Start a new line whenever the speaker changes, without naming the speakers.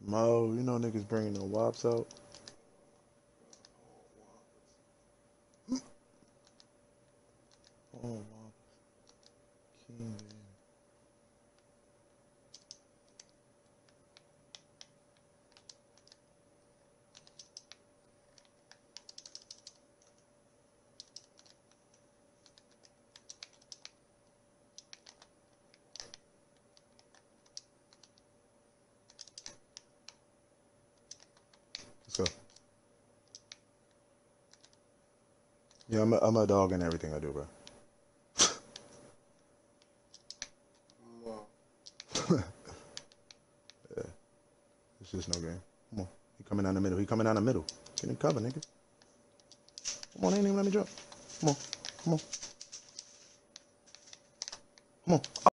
Mo, you know niggas bringing the wops out. Oh, wow. King, let's go. Yeah, I'm a dog in everything I do, bro. Yeah, it's just no game. Come on. He coming down the middle. He coming down the middle. Get in cover, nigga. Come on, they ain't even let me drop. Come on. Come on. Come on.